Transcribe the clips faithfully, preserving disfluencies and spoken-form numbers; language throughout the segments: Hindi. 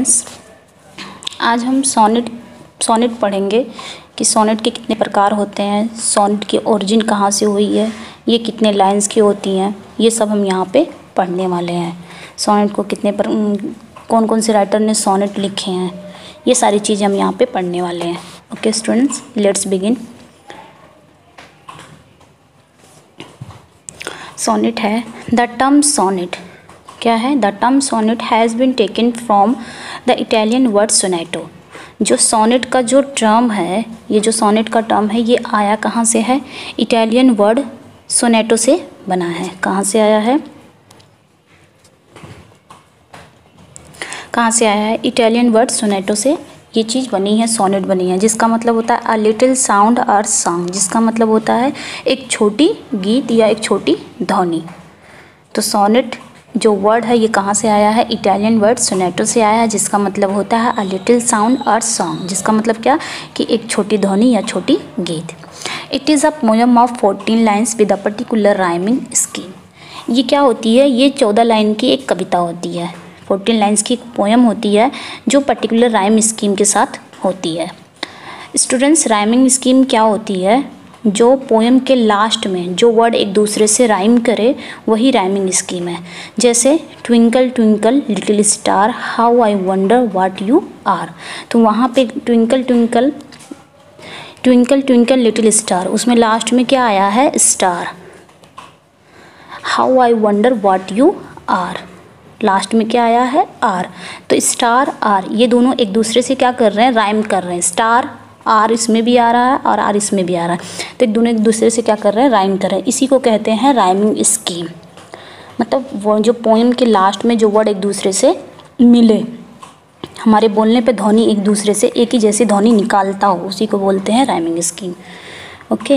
आज हम सोनेट सोनेट पढ़ेंगे कि सोनेट के कितने प्रकार होते हैं, सोनेट की ओरिजिन कहाँ से हुई है, ये कितने लाइंस की होती हैं, ये सब हम यहाँ पे पढ़ने वाले हैं। सोनेट को कितने पर कौन कौन से राइटर ने सोनेट लिखे हैं, ये सारी चीज़ें हम यहाँ पे पढ़ने वाले हैं। Okay students, let's begin. Sonnet है, द टर्म सोनेट क्या है? The term sonnet has been taken from the Italian word sonetto. जो सोनेट का जो टर्म है, ये जो सोनेट का टर्म है, ये आया कहाँ से है? इटालियन वर्ड सोनेटो से बना है। कहाँ से आया है? कहाँ से आया है? इटालियन वर्ड सोनेटो से ये चीज़ बनी है, सोनेट बनी है, जिसका मतलब होता है अ लिटिल साउंड और सॉन्ग, जिसका मतलब होता है एक छोटी गीत या एक छोटी ध्वनि। तो सोनेट जो वर्ड है ये कहाँ से आया है? इटालियन वर्ड सोनेटो से आया है, जिसका मतलब होता है अ लिटिल साउंड और सॉन्ग, जिसका मतलब क्या कि एक छोटी ध्वनि या छोटी गीत। It is a poem of fourteen lines with a particular rhyming scheme. ये क्या होती है? ये चौदह लाइन की एक कविता होती है, फोर्टीन लाइन्स की एक पोएम होती है जो पर्टिकुलर राइम स्कीम के साथ होती है। स्टूडेंट्स, राइमिंग स्कीम क्या होती है? जो पोएम के लास्ट में जो वर्ड एक दूसरे से राइम करे वही राइमिंग स्कीम है। जैसे twinkle twinkle little star how I wonder what you are, तो वहाँ पे twinkle twinkle twinkle twinkle little star, उसमें लास्ट में क्या आया है? Star. How I wonder what you are, last में क्या आया है? आर। तो स्टार आर ये दोनों एक दूसरे से क्या कर रहे हैं? राइम कर रहे हैं। स्टार आर इसमें भी आ रहा है और आर इसमें भी आ रहा है, तो एक दोनों एक दूसरे से क्या कर रहे हैं? राइम कर रहे हैं। इसी को कहते हैं राइमिंग स्कीम। मतलब वो जो पोएम के लास्ट में जो वर्ड एक दूसरे से मिले, हमारे बोलने पे ध्वनि एक दूसरे से एक ही जैसी ध्वनि निकालता हो, उसी को बोलते हैं राइमिंग स्कीम। ओके,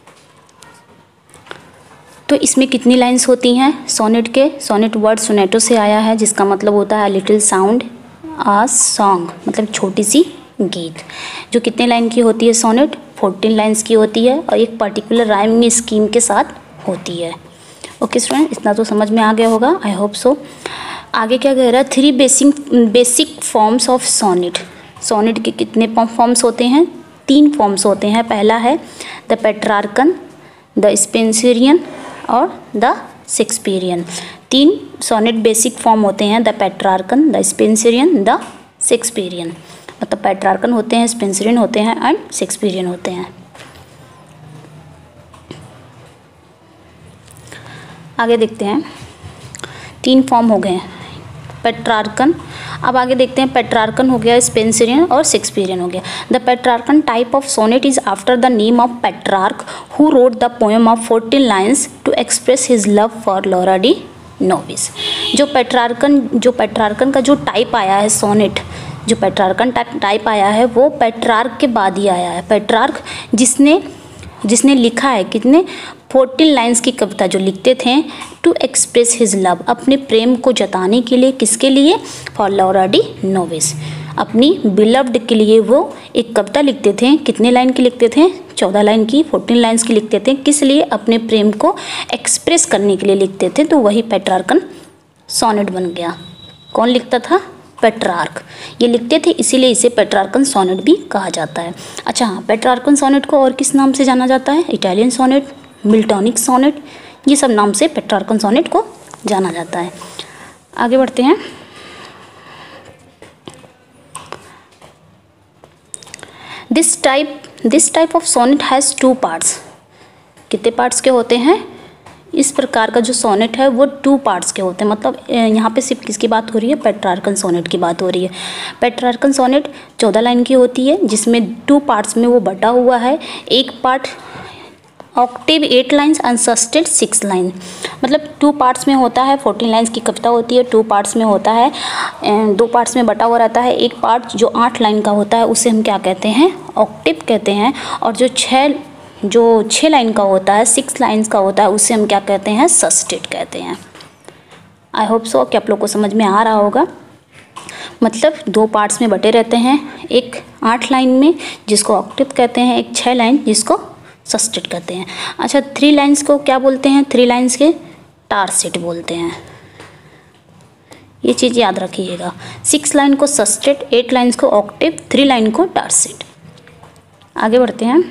तो इसमें कितनी लाइंस होती हैं सोनेट के? सोनेट वर्ड सोनेटो से आया है, जिसका मतलब होता है लिटिल साउंड आ सॉन्ग, मतलब छोटी सी गीत। जो कितने लाइन की होती है सोनेट? फोर्टीन लाइंस की होती है और एक पर्टिकुलर राइमिंग स्कीम के साथ होती है। ओके स्टूडेंट, इतना तो समझ में आ गया होगा, आई होप सो। आगे क्या कह रहा है? Three basic basic forms of sonnet. Sonnet के कितने फॉर्म्स होते हैं? तीन फॉर्म्स होते हैं। पहला है द पेट्रार्कन, द स्पेंसरियन और द शेक्सपियरियन। तीन सोनेट बेसिक फॉर्म होते हैं, the Petrarchan, the Spenserian, the Shakespearean. मतलब पेट्रार्कन होते हैं, स्पेंसरियन होते हैं एंड शेक्सपियरियन होते हैं। आगे देखते हैं, तीन फॉर्म हो गए पेट्रार्कन। अब आगे देखते हैं, पेट्रार्कन हो गया, स्पेंसरियन और शेक्सपियरियन हो गया। The Petrarchan type of sonnet is after the name of Petrarch who wrote the poem of fourteen lines to express his love for Laura de Noves. जो पेट्रार्कन जो पेट्रार्कन का जो टाइप आया है सोनेट, जो पेट्रार्कन टाइप टाइप आया है वो पेट्रार्क के बाद ही आया है। पेट्रार्क जिसने जिसने लिखा है कितने फोर्टीन लाइन्स की कविता जो लिखते थे टू एक्सप्रेस हिज लव, अपने प्रेम को जताने के लिए। किसके लिए? फॉर लौरा डी नोविस, अपनी बिलव्ड के लिए वो एक कविता लिखते थे। कितने लाइन की लिखते थे? चौदह लाइन की, फोर्टीन लाइन्स की लिखते थे। किस लिए? अपने प्रेम को एक्सप्रेस करने के लिए लिखते थे, तो वही पेट्रार्कन सोनेट बन गया। कौन लिखता था? पेट्रार्क। ये लिखते थे, इसीलिए इसे पेट्रार्कन सोनेट भी कहा जाता है। अच्छा हाँ, पेट्रार्कन सोनेट को और किस नाम से जाना जाता है? इटालियन सोनेट, मिल्टॉनिक सोनेट, ये सब नाम से पेट्रार्कन सोनेट को जाना जाता है। आगे बढ़ते हैं। This type this type of sonnet has two parts. कितने पार्ट्स के होते हैं? इस प्रकार का जो सोनेट है वो टू पार्ट्स के होते हैं। मतलब यहाँ पे सिर्फ किसकी बात हो रही है? पेट्रार्कन सोनेट की बात हो रही है। पेट्रार्कन सोनेट चौदह लाइन की होती है, जिसमें टू पार्ट्स में वो बटा हुआ है। एक part octave eight lines and sestet six line, मतलब टू पार्ट्स में होता है। फोर्टीन लाइन्स की कविता होती है, टू पार्ट्स में होता है, दो पार्ट्स में बटा हुआ रहता है। एक पार्ट जो आठ लाइन का होता है उसे हम क्या कहते हैं? ऑक्टेव कहते हैं। और जो छः जो छः लाइन का होता है, सिक्स लाइन्स का होता है, उसे हम क्या कहते हैं? सस्टेड कहते हैं। आई होप सो कि आप लोग को समझ में आ रहा होगा। मतलब दो पार्ट्स में बटे रहते हैं, एक आठ लाइन में जिसको ऑक्टेव कहते हैं, एक छः लाइन जिसको सस्टेड कहते हैं। अच्छा, थ्री लाइन्स को क्या बोलते हैं? थ्री लाइन्स के टारसेट बोलते हैं। ये चीज़ याद रखिएगा। सिक्स लाइन को सस्टेट, एट लाइन्स को ऑक्टेव, थ्री लाइन को टारसेट। आगे बढ़ते हैं।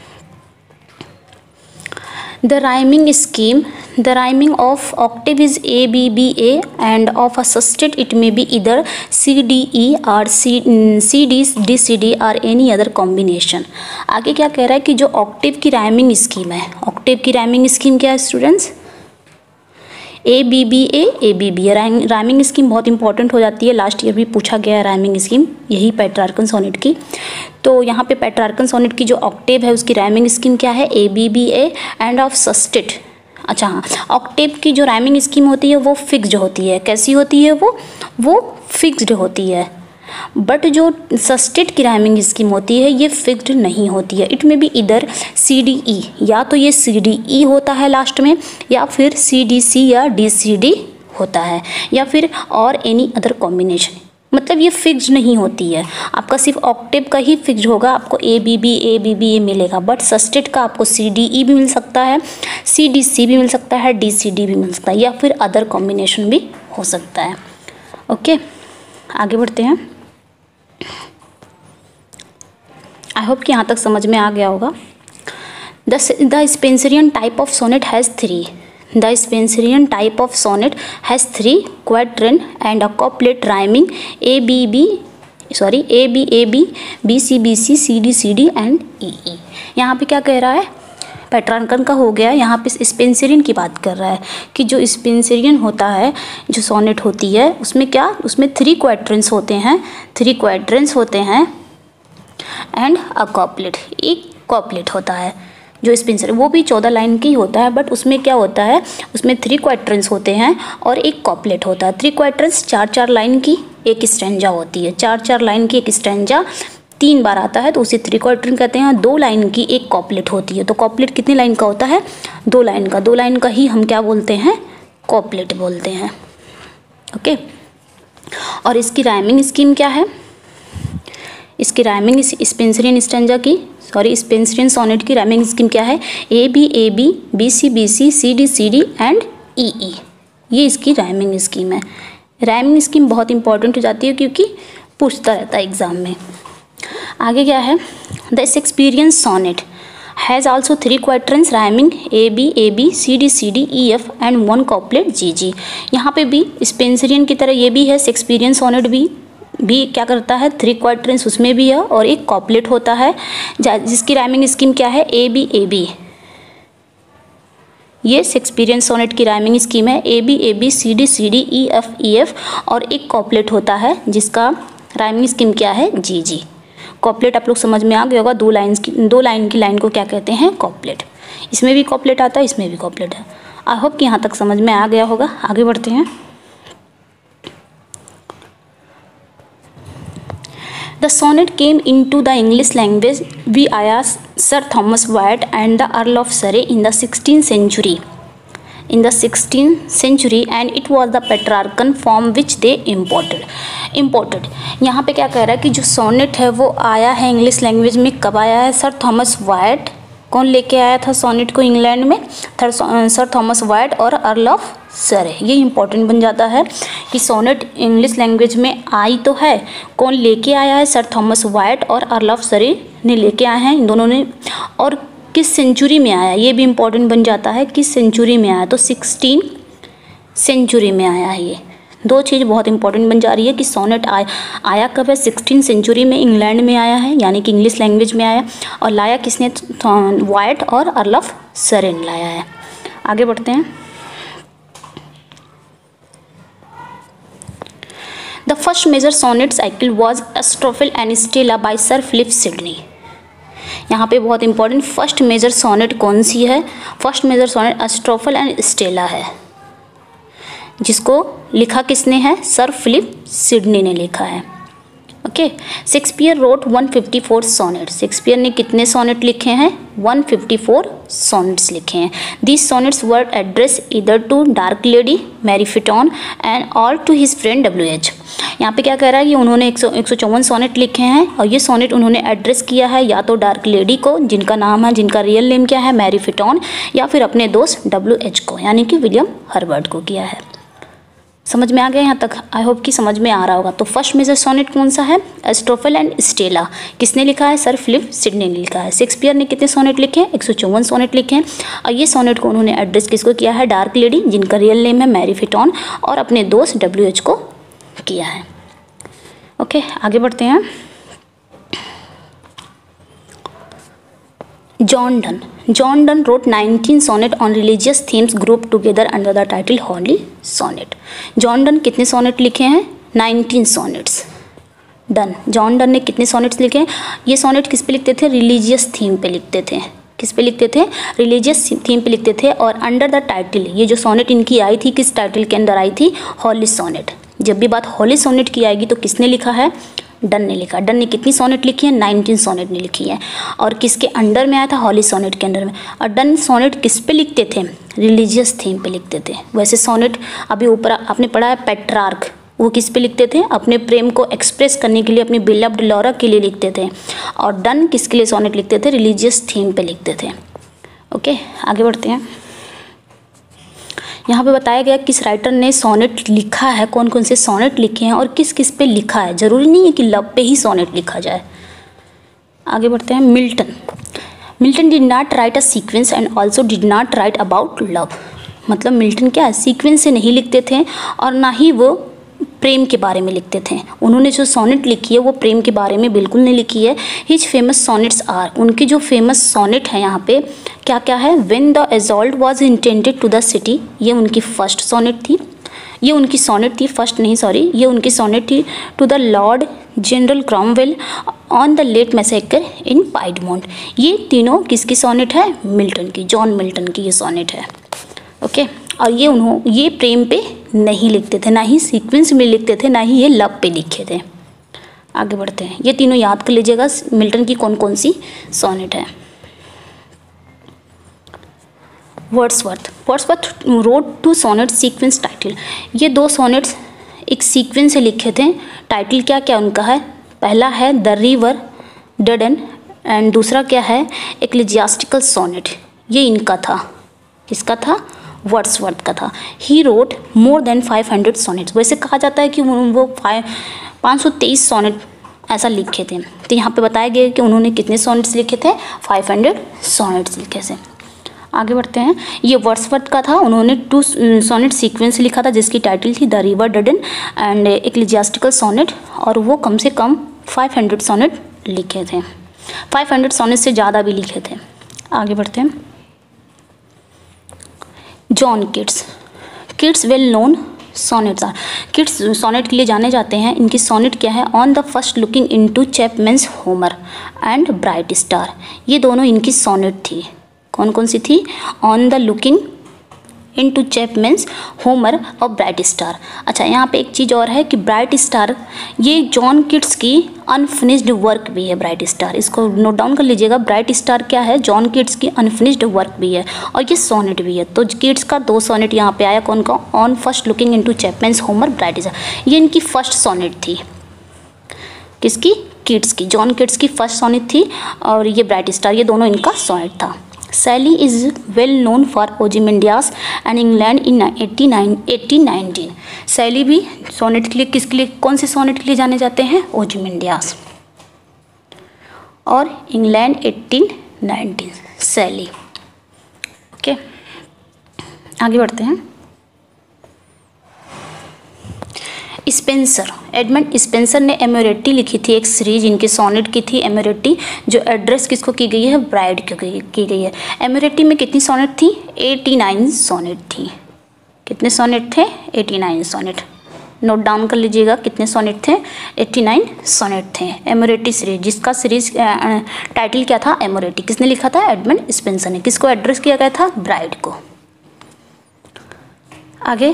The rhyming scheme, the rhyming of octave is A B B A and of a sestet it may be इधर सी डी ई और C C D D C D और एनी अदर कॉम्बिनेशन। आगे क्या कह रहा है कि जो ऑक्टेव की राइमिंग स्कीम है, ऑक्टेव की राइमिंग स्कीम क्या है students? A B B A A B B. Rhyming scheme बहुत इंपॉर्टेंट हो जाती है, लास्ट ईयर भी पूछा गया है राइमिंग स्कीम यही पेट्रार्कन सोनेट की। तो यहाँ पे पेट्रार्कन सोनेट की जो ऑक्टेव है उसकी राइमिंग स्कीम क्या है? A B B A and of sestet. अच्छा हाँ, ऑक्टेव की जो राइमिंग स्कीम होती है वो फिक्स्ड होती है। कैसी होती है वो? वो फिक्स्ड होती है। बट जो सस्टेट की राइमिंग स्कीम होती है ये फिक्स्ड नहीं होती है। इट में भी इधर सी डी ई, या तो ये सी डी ई होता है लास्ट में, या फिर सी डी सी या डी सी डी होता है, या फिर और एनी अदर कॉम्बिनेशन। मतलब ये फिक्स्ड नहीं होती है। आपका सिर्फ ऑक्टेव का ही फिक्स्ड होगा, आपको A B B A B B A मिलेगा। बट सस्टेट का आपको सी डी ई भी मिल सकता है, सी डी सी भी मिल सकता है, डी सी डी भी मिल सकता है, या फिर अदर कॉम्बिनेशन भी हो सकता है। ओके, आगे बढ़ते हैं। आई होप कि यहाँ तक समझ में आ गया होगा। The the Spenserian type of sonnet has three the Spenserian type of sonnet has three quadrant and a couplet rhyming A B B sorry A B A B B C B C C D C D and E E. यहाँ पे क्या कह रहा है? पेट्रार्कन का हो गया, यहाँ पे स्पेंसरियन की बात कर रहा है कि जो स्पेंसरियन होता है, जो सोनेट होती है उसमें क्या, उसमें थ्री क्वाड्रेंट्स होते हैं, थ्री क्वाड्रेंट्स होते हैं एंड अ कॉपलेट, एक कॉपलेट होता है। जो स्पेंसर वो भी चौदह लाइन की होता है, बट उसमें क्या होता है, उसमें थ्री क्वाड्रेंट्स होते हैं और एक कॉपलेट होता है। थ्री क्वाड्रेंट्स चार चार लाइन की एक स्ट्रेंजा होती है, चार चार लाइन की एक स्ट्रेंजा तीन बार आता है तो उसे थ्री क्वाड्रेंट कहते हैं। दो लाइन की एक कॉपलेट होती है, तो कॉपलेट कितनी लाइन का होता है? दो लाइन का। दो लाइन का ही हम क्या बोलते हैं? कॉपलेट बोलते हैं। ओके, और इसकी राइमिंग स्कीम क्या है? इसकी राइमिंग स्पेंसरियन स्ट्रेंजा की सॉरी स्पेंसरियन सोनेट की राइमिंग स्कीम क्या है? A B A B B C B C C D C D and E E. ये इसकी राइमिंग स्कीम है। राइमिंग स्कीम बहुत इंपॉर्टेंट हो जाती है क्योंकि पूछता रहता है एग्जाम में। आगे क्या है? The Shakespearean sonnet has also three quadrants rhyming A B A B C D C D E F and one couplet G G. यहाँ पे भी स्पेंसरियन की तरह ये भी है, शेक्सपियरियन सोनेट भी भी क्या करता है? थ्री क्वाड्रेंट्स उसमें भी है और एक कॉपलेट होता है, जिसकी राइमिंग स्कीम क्या है? A B A B. ये शेक्सपियरियन सोनेट की राइमिंग स्कीम है, A B A B C D C D E F E F और एक कॉपलेट होता है जिसका राइमिंग स्कीम क्या है? जी जी। कॉपलेट आप लोग समझ में आ गया होगा, दो लाइन्स की दो लाइन की लाइन को क्या कहते हैं? कॉपलेट। इसमें भी कॉपलेट आता है, इसमें भी कॉपलेट है। आई होप कि यहाँ तक समझ में आ गया होगा। आगे बढ़ते हैं। The sonnet came into the English language via Sir Thomas Wyatt and the Earl of Surrey in the sixteenth century. In the sixteenth century, and it was the Petrarchan form which they imported. Imported. यहाँ पे क्या कह रहा है कि जो सोनेट है वो आया है इंग्लिश लैंग्वेज में। कब आया है? Sir Thomas Wyatt. कौन लेके आया था सोनेट को इंग्लैंड में? सर थॉमस वायट और अर्ल ऑफ सरे। ये इंपॉर्टेंट बन जाता है कि सोनेट इंग्लिश लैंग्वेज में आई तो है, कौन लेके आया है? सर थॉमस वायट और अर्ल ऑफ सरे ने लेके आए हैं, इन दोनों ने। और किस सेंचुरी में आया, ये भी इंपॉर्टेंट बन जाता है, किस सेंचुरी में आया? तो सिक्सटीन सेंचुरी में आया है। ये दो चीज़ बहुत इंपॉर्टेंट बन जा रही है कि सोनेट आया आया कब है? सिक्सटीन सेंचुरी में इंग्लैंड में आया है, यानी कि इंग्लिश लैंग्वेज में आया, और लाया किसने? वायट और अर्ल ऑफ सरे ने लाया है। आगे बढ़ते हैं। The first major sonnet cycle was Astrophil and Stella by sir Philip Sidney. यहाँ पे बहुत इंपॉर्टेंट, फर्स्ट मेजर सोनेट कौन सी है? First major sonnet Astrophil and Stella है, जिसको लिखा किसने है? सर फिलिप सिडनी ने लिखा है। Okay, Shakespeare wrote one fifty four sonnet. Shakespeare ने कितने सोनेट लिखे हैं? वन फिफ्टी फोर सोनेट्स लिखे हैं। This sonnets were addressed either to dark lady Mary Fitton and all to his friend W H. यहाँ पे क्या कह रहा है कि उन्होंने एक सौ एक सौ चौवन सोनेट लिखे हैं और ये सोनेट उन्होंने एड्रेस किया है या तो डार्क लेडी को, जिनका नाम है, जिनका रियल नेम क्या है? मैरी फिटॉन, या फिर अपने दोस्त डब्ल्यू एच को, यानी कि विलियम हर्बर्ट को किया है। समझ में आ गया यहाँ तक? आई होप कि समझ में आ रहा होगा। तो फर्स्ट मेजर सोनेट कौन सा है? Astrophil and Stella. किसने लिखा है? सर फिलिप सिडनी ने लिखा है। शेक्सपियर ने कितने सोनेट लिखे हैं? एक सौ चौवन सोनेट लिखे हैं। और ये सोनेट को उन्होंने एड्रेस किसको किया है? डार्क लेडी, जिनका रियल नेम है मैरी फिटॉन, और अपने दोस्त डब्ल्यू एच को किया है। ओके, आगे बढ़ते हैं। John Donne John Donne wrote nineteen sonnet on religious themes group together under the title holy sonnet. John Donne कितने सोनेट लिखे हैं? Nineteen sonnets. Donne John Donne ने कितने सोनेट्स लिखे हैं? ये सोनेट किस पे लिखते थे? रिलीजियस थीम पे लिखते थे। किस पे लिखते थे? रिलीजियस थीम पे लिखते थे। और अंडर द टाइटल, ये जो सोनेट इनकी आई थी किस टाइटल के अंदर आई थी? Holy sonnet. जब भी बात होली सोनेट की आएगी तो किसने लिखा है? डन ने लिखा। डन ने कितनी सोनेट लिखी है? नाइनटीन सोनेट ने लिखी है। और किसके अंडर में आया था? होली सोनेट के अंडर में। और डन सोनेट किस पे लिखते थे? रिलीजियस थीम पे लिखते थे। वैसे सोनेट अभी ऊपर आपने पढ़ा है पेट्रार्क, वो किस पे लिखते थे? अपने प्रेम को एक्सप्रेस करने के लिए, अपनी बिलव्ड लॉरा के लिए लिखते थे। और डन किसके लिए सोनेट लिखते थे? रिलीजियस थीम पे लिखते थे। ओके, आगे बढ़ते हैं। यहाँ पे बताया गया किस राइटर ने सोनेट लिखा है, कौन कौन से सोनेट लिखे हैं और किस किस पे लिखा है। ज़रूरी नहीं है कि लव पे ही सोनेट लिखा जाए। आगे बढ़ते हैं। Milton Milton did not write a sequence and also did not write about love. मतलब मिल्टन क्या है? सीक्वेंस से नहीं लिखते थे और ना ही वो प्रेम के बारे में लिखते थे। उन्होंने जो सोनेट लिखी है वो प्रेम के बारे में बिल्कुल नहीं लिखी है। हिज फेमस सोनेट्स आर, उनके जो फेमस सोनेट है यहाँ पे क्या क्या है? When the assault was intended to the city, ये उनकी फर्स्ट सोनेट थी। ये उनकी सोनेट थी फर्स्ट नहीं सॉरी ये उनकी सोनेट थी to the lord general Cromwell on the late massacre in Piedmont. ये तीनों किसकी सोनेट है? मिल्टन की, जॉन मिल्टन की ये सोनेट है। ओके, और ये उन्हों ये प्रेम पे नहीं लिखते थे, ना ही सीक्वेंस में लिखते थे, ना ही ये लव पे लिखे थे। आगे बढ़ते हैं। ये तीनों याद कर लीजिएगा मिल्टन की कौन कौन सी सोनेट है। Wordsworth Wordsworth wrote two sonnet sequence title. ये दो सोनेट्स एक सीक्वेंस से लिखे थे। टाइटल क्या क्या उनका है? पहला है द रिवर डडन एंड दूसरा क्या है? Ecclesiastical sonnet. ये इनका था, किसका था? वर्ड्सवर्थ का था। He wrote more than five hundred sonnets. वैसे कहा जाता है कि वो फाइव पाँच सौ तेईस सोनेट ऐसा लिखे थे। तो यहाँ पे बताया गया कि उन्होंने कितने सोनेट्स लिखे थे? फाइव हंड्रेड सोनेट्स लिखे थे। आगे बढ़ते हैं। ये वर्ड्सवर्थ का था, उन्होंने टू सोनेट सीक्वेंस लिखा था जिसकी टाइटल थी the river Duddon and ecclesiastical sonnet, और वो कम से कम फाइव हंड्रेड सोनेट लिखे थे। फाइव हंड्रेड सोनेट से ज़्यादा भी लिखे थे। आगे बढ़ते हैं। John Keats Keats well known sonnets are. Keats sonnet के लिए जाने जाते हैं। इनकी सोनेट क्या है? On the first looking into Chapman's Homer and bright star. ये दोनों इनकी सोनेट थी। कौन कौन सी थी? On the looking into Chapman's Homer और ब्राइट स्टार। अच्छा, यहाँ पे एक चीज़ और है कि ब्राइट स्टार ये जॉन कीट्स की अनफिनिश्ड वर्क भी है। ब्राइट स्टार, इसको नोट डाउन कर लीजिएगा। ब्राइट स्टार क्या है? जॉन कीट्स की अनफिनिश्ड वर्क भी है और ये सोनेट भी है। तो कीट्स का दो सोनेट यहाँ पे आया। कौन का? On first looking into Chapman's Homer bright star. ये इनकी फर्स्ट सोनेट थी। किसकी? कीट्स की। जॉन कीट्स की फर्स्ट सोनेट थी और ये ब्राइट स्टार, ये दोनों इनका सोनेट था। Shelley is well known for Ozymandias and England in eighteen nineteen. Shelley भी सोनेट के लिए किसके लिए कौन से सोनेट के लिए जाने जाते हैं? ओजिमेंडियास और England eighteen nineteen. Shelley. Okay, आगे बढ़ते हैं। स्पेंसर एडमंड स्पेंसर ने एमोरेटी लिखी थी, एक सीरीज इनकी सोनेट की थी एमोरेटी, जो एड्रेस किसको की गई है? ब्राइड की गई है। एमोरेटी में कितनी सोनेट थी? नवासी सोनेट थी। कितने सोनेट थे? नवासी सोनेट। नोट डाउन कर लीजिएगा कितने सोनेट थे? नवासी सोनेट थे। एमोरेटी सीरीज, जिसका सीरीज टाइटल क्या था? एमोरेटी। किसने लिखा था? एडमंड स्पेंसर ने। किसको एड्रेस किया गया था? ब्राइड को। आगे।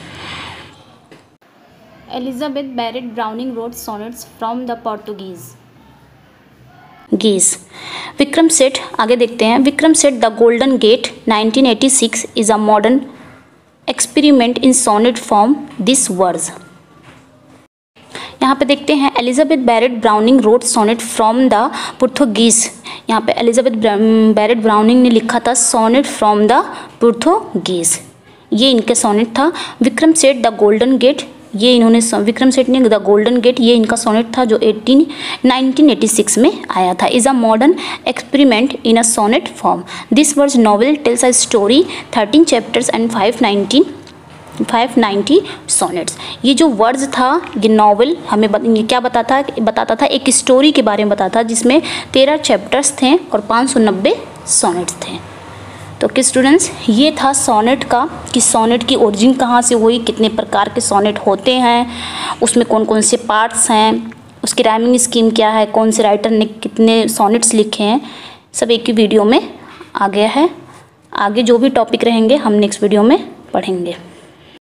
Elizabeth Barrett Browning wrote sonnets from the Portuguese. Geese. Vikram Seth, आगे देखते हैं। Vikram Seth the golden gate nineteen eighty six is a modern experiment in sonnet form. This words. यहाँ पे देखते हैं Elizabeth Barrett Browning wrote sonnet from the Portuguese. यहाँ पे एलिजाबेथ बैरेट ब्राउनिंग ने लिखा था सोनेट फ्रॉम द पुर्तगीज। ये इनके सोनेट था। Vikram Seth the golden gate, ये इन्होंने विक्रम सेठ ने द गोल्डन गेट, ये इनका सोनेट था जो एटीन नाइनटीन एटी सिक्स में आया था। Is a modern experiment in a sonnet form. This verse novel tells a story, thirteen chapters and five nineteen five ninety sonnets. ये जो वर्ड्स था, ये नॉवल हमें बत, ये क्या बताता बताता था, एक स्टोरी के बारे में बताता था जिसमें तेरह चैप्टर्स थे और पाँच सौ नब्बे सोनेट्स थे। तो कि स्टूडेंट्स, ये था सोनेट का कि सोनेट की ओरिजिन कहाँ से हुई, कितने प्रकार के सोनेट होते हैं, उसमें कौन कौन से पार्ट्स हैं, उसकी राइमिंग स्कीम क्या है, कौन से राइटर ने कितने सोनेट्स लिखे हैं, सब एक ही वीडियो में आ गया है। आगे जो भी टॉपिक रहेंगे हम नेक्स्ट वीडियो में पढ़ेंगे।